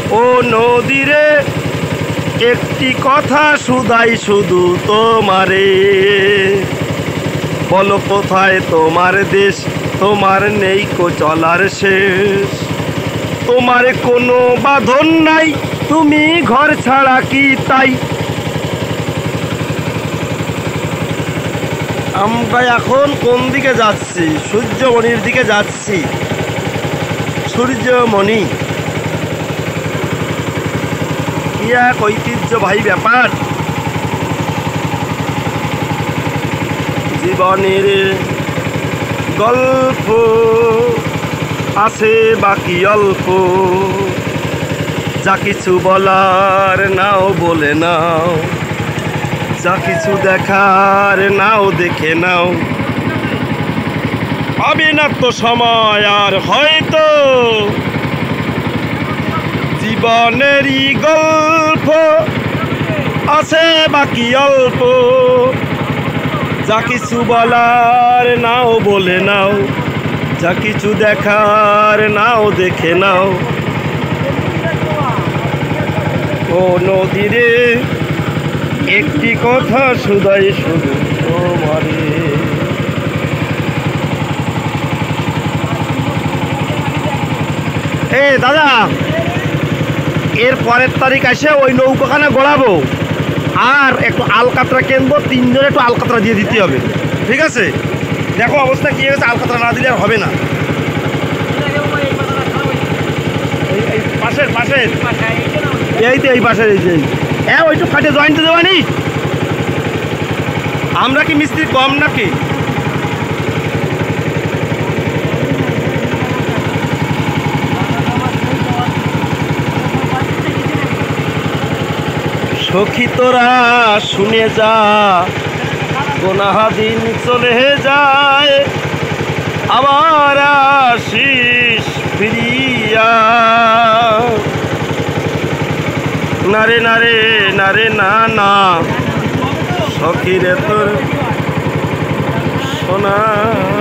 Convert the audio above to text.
ও নদীরে একটি কথা শুধাই শুধু তোমারে, বলো কোথায় তোমার দেশ, তোমার নেই কো চলার শেষ, তোমার কোনো বাঁধন নাই, তুমি ঘর ছাড়া কি তাই। আমরা এখন কোন দিকে যাচ্ছি? সূর্যমণির দিকে যাচ্ছি। সূর্যমণি কি এক ঐতিহ্যবাহী ব্যাপার। জীবনের গল্প আছে বাকি অল্প, যা কিছু বলার নাও বলে নাও, যা কিছু দেখার নাও দেখে নাও। হবে না তো সময় আর হয়তো, জীবনেরই গল্প আছে বাকি অল্প, যা কিছু বলার নাও বলে নাও, যা কিছু দেখার নাও দেখে নাও। ও নদীরে একটি কথা শুধাই শুধু তোমারে। দাদা, এর পরের তারিখ আসে ওই নৌকাখানা গড়াবো, আর একটু আলকাতরা কিনবো, তিনজনে একটু আলকাতরা দিয়ে দিতে হবে, ঠিক আছে? দেখো অবস্থা কী হয়েছে, আলকাতরা না দিলে আর হবে না। এই পাশের এই তো এই পাশের এই যে হ্যাঁ ওইটু কাটে জয়েন্টে দেওয়ানি। আমরা কি মিস্ত্রি কম নাকি? সখী তোরা শুনে যা, গোনাহাদিন চলে যায়, আবার আসিস ফিরিয়া। নারে নারে নারে না না, সখীরে তোর সোনা